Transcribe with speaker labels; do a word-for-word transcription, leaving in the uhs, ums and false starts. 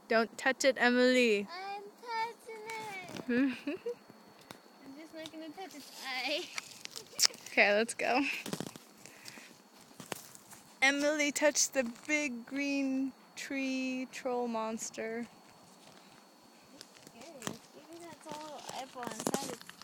Speaker 1: Don't touch it, Emily.
Speaker 2: I'm touching it. I'm just not gonna touch its eye.
Speaker 1: Okay, let's go. Emily touched the big green tree troll monster.
Speaker 2: Scary. Maybe that's all eyeball inside its